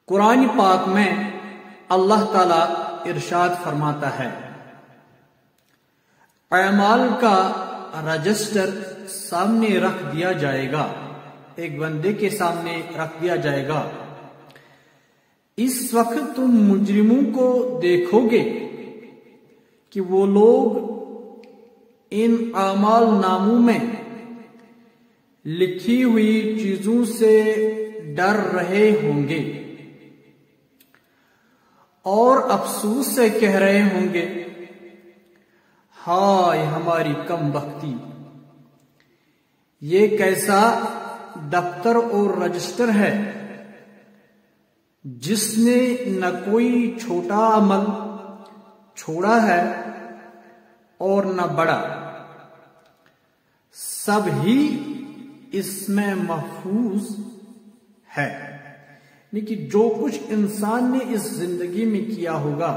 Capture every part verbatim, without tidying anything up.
قرآن پاک میں اللہ تعالیٰ ارشاد فرماتا ہے، اعمال کا رجسٹر سامنے رکھ دیا جائے گا، ایک بندے کے سامنے رکھ دیا جائے گا۔ اس وقت تم مجرموں کو دیکھو گے کہ وہ لوگ ان اعمال ناموں میں لکھی ہوئی چیزوں سے ڈر رہے ہوں گے اور افسوس سے کہہ رہے ہوں گے، ہائے ہماری کم بختی، یہ کیسا دفتر اور رجسٹر ہے جس نے نہ کوئی چھوٹا عمل چھوڑا ہے اور نہ بڑا، سب ہی اس میں محفوظ ہے۔ لیکن جو کچھ انسان نے اس زندگی میں کیا ہوگا،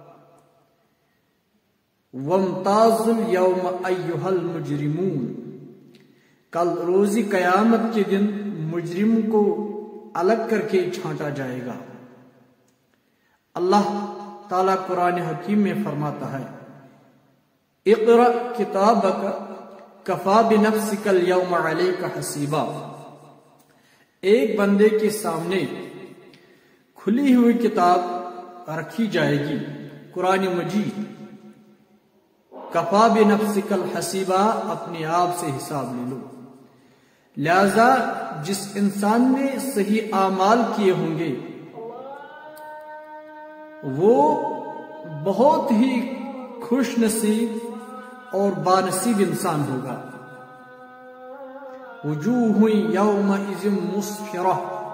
وَامْتَازُوا الْيَوْمَ أَيُّهَا الْمُجْرِمُونَ، کل روز قیامت کے دن مجرم کو الگ کر کے چھانٹا جائے گا۔ اللہ تعالیٰ قرآن حکیم میں فرماتا ہے، اقرأ کتابک کفا بنفسک اليوم علیک حسیبا، ایک بندے کے سامنے کھلی ہوئی کتاب رکھی جائے گی، قرآن مجید، کفا بنفسک الحسیبا، اپنے آپ سے حساب لے لو۔ لہذا جس انسان نے صحیح اعمال کیے ہوں گے وہ بہت ہی خوش نصیب اور بانصیب انسان ہوگا۔ وجوہ یومئذ مسفرہ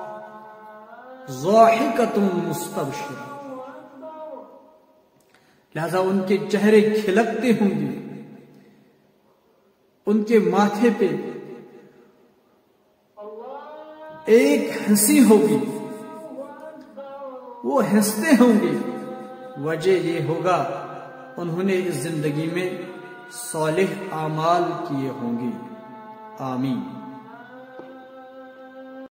ضاحکۃ مستبشرہ، لہذا ان کے چہرے کھلکتے ہوں گے، ان کے ماتھے پہ ایک ہنسی ہوگی، وہ ہنستے ہوں گے، وجہ یہ ہوگا انہوں نے اس زندگی میں صالح اعمال کیے ہوں گے۔ آمین۔